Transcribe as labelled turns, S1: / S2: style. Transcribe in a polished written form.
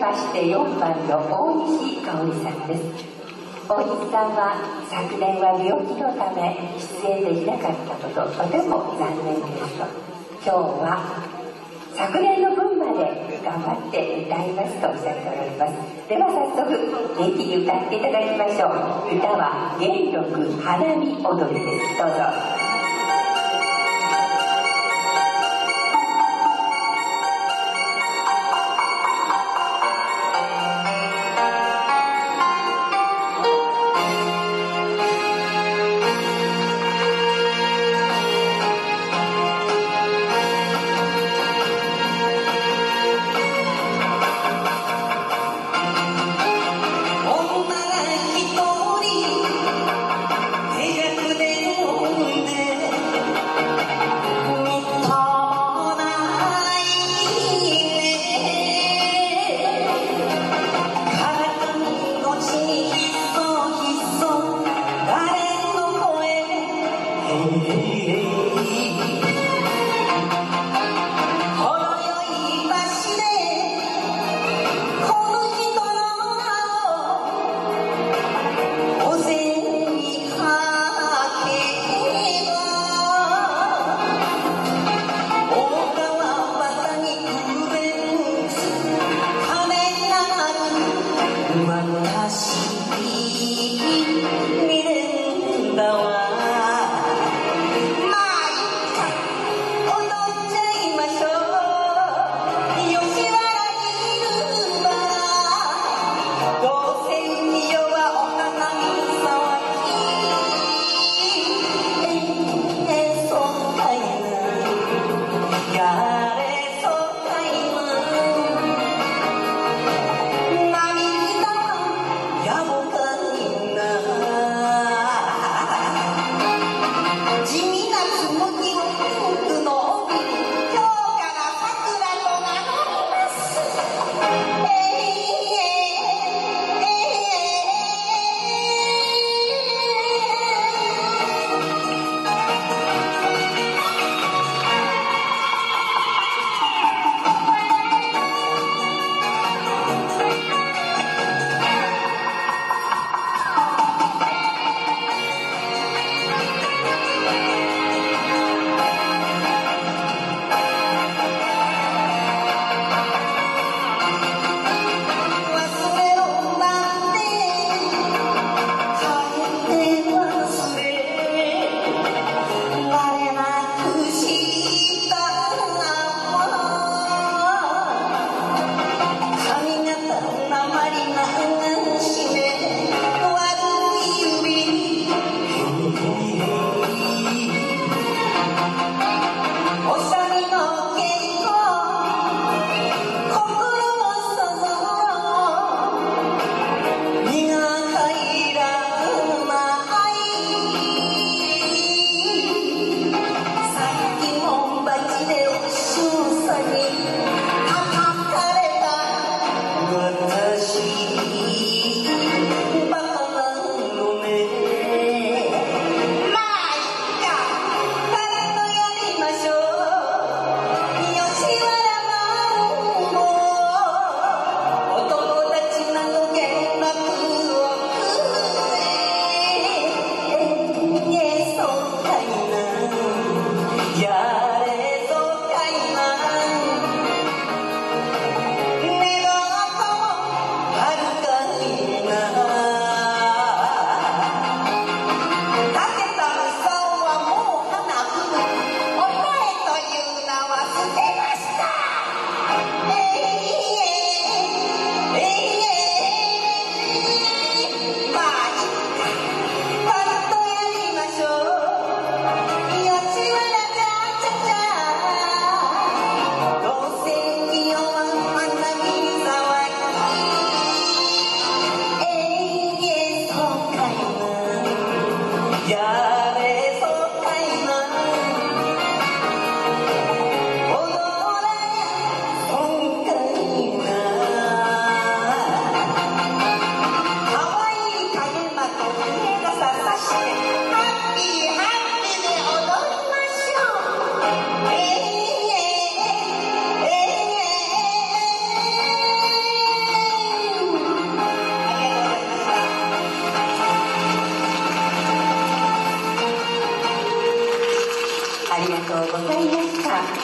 S1: まして4番の大西香織さんです。大西さんは昨年は病気のため出演できなかったこととても残念ですと、今日は昨年の分まで頑張って歌いますとおっしゃっておられます。では早速元気に歌っていただきましょう。歌は元禄花見踊りです。どうぞ。
S2: 女が一人手役で呼んで
S1: ありがとうございました。